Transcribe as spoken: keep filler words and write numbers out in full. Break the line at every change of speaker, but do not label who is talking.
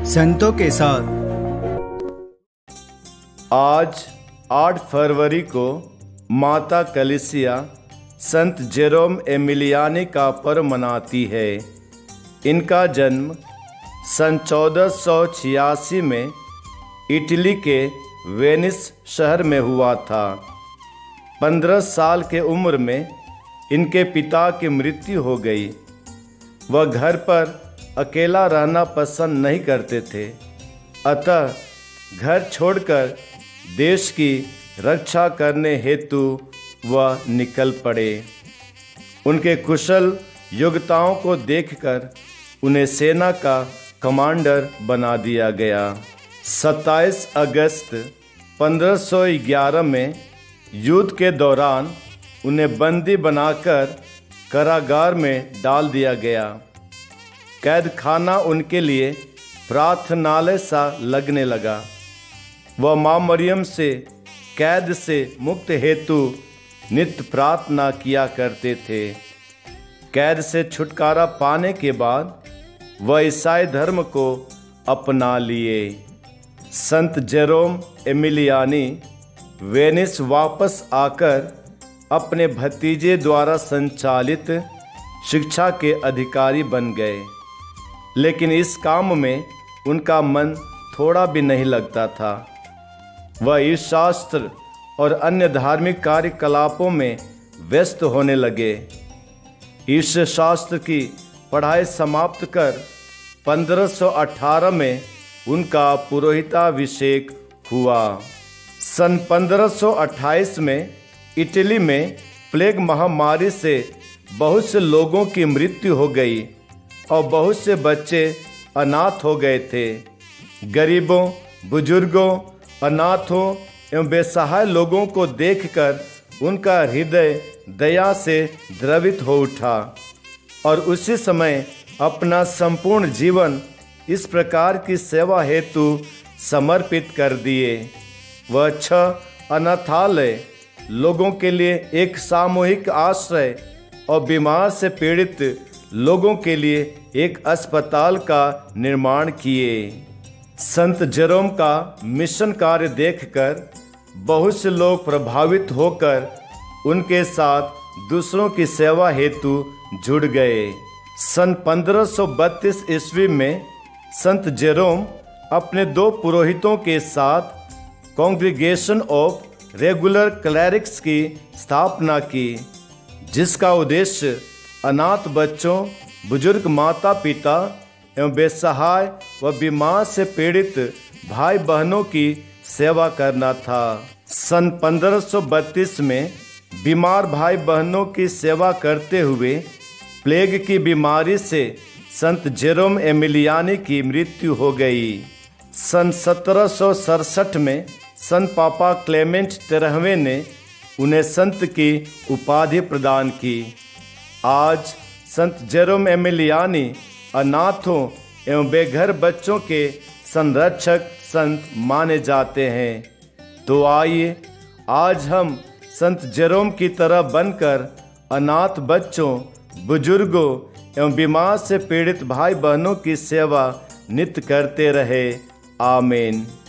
संतों के साथ।
आज आठ फरवरी को माता कलीसिया संत जेरोम एमिलियानी का पर्व मनाती है। इनका जन्म सन चौदह सौ छियासी में इटली के वेनिस शहर में हुआ था। पंद्रह साल के उम्र में इनके पिता की मृत्यु हो गई। वह घर पर अकेला रहना पसंद नहीं करते थे, अतः घर छोड़कर देश की रक्षा करने हेतु वह निकल पड़े। उनके कुशल योग्यताओं को देखकर उन्हें सेना का कमांडर बना दिया गया। सत्ताईस अगस्त पंद्रह सौ ग्यारह में युद्ध के दौरान उन्हें बंदी बनाकर कारागार में डाल दिया गया। कैद खाना उनके लिए प्रार्थनालय सा लगने लगा। वह माँ मरियम से कैद से मुक्त हेतु नित्य प्रार्थना किया करते थे। कैद से छुटकारा पाने के बाद वह ईसाई धर्म को अपना लिए। संत जेरोम एमिलियानी वेनिस वापस आकर अपने भतीजे द्वारा संचालित शिक्षा के अधिकारी बन गए, लेकिन इस काम में उनका मन थोड़ा भी नहीं लगता था। वह ईश शास्त्र और अन्य धार्मिक कार्यकलापों में व्यस्त होने लगे। ईश शास्त्र की पढ़ाई समाप्त कर पंद्रह सौ अठारह में उनका पुरोहिताभिषेक हुआ। सन पंद्रह सौ अट्ठाईस में इटली में प्लेग महामारी से बहुत से लोगों की मृत्यु हो गई और बहुत से बच्चे अनाथ हो गए थे। गरीबों, बुजुर्गों, अनाथों एवं बेसहाय लोगों को देखकर उनका हृदय दया से द्रवित हो उठा और उसी समय अपना संपूर्ण जीवन इस प्रकार की सेवा हेतु समर्पित कर दिए। वह छह अनाथालय, लोगों के लिए एक सामूहिक आश्रय और बीमार से पीड़ित लोगों के लिए एक अस्पताल का निर्माण किए। संत जेरोम का मिशन कार्य देखकर बहुत से लोग प्रभावित होकर उनके साथ दूसरों की सेवा हेतु जुड़ गए। सन पंद्रह सौ बत्तीस ईस्वी में संत जेरोम अपने दो पुरोहितों के साथ कांग्रीगेशन ऑफ रेगुलर क्लैरिक्स की स्थापना की, जिसका उद्देश्य अनाथ बच्चों, बुजुर्ग माता पिता एवं बेसहाय व बीमार से पीड़ित भाई बहनों की सेवा करना था। सन पंद्रह सौ बत्तीस में बीमार भाई बहनों की सेवा करते हुए प्लेग की बीमारी से संत जेरोम एमिलियानी की मृत्यु हो गई। सन सत्रह सौ सड़सठ में संत पापा क्लेमेंट तेरहवें ने उन्हें संत की उपाधि प्रदान की। आज संत जेरोम एमिलियानी अनाथों एवं बेघर बच्चों के संरक्षक संत माने जाते हैं। तो आइए आज हम संत जेरोम की तरह बनकर अनाथ बच्चों, बुजुर्गों एवं बीमार से पीड़ित भाई बहनों की सेवा नित्य करते रहे। आमीन।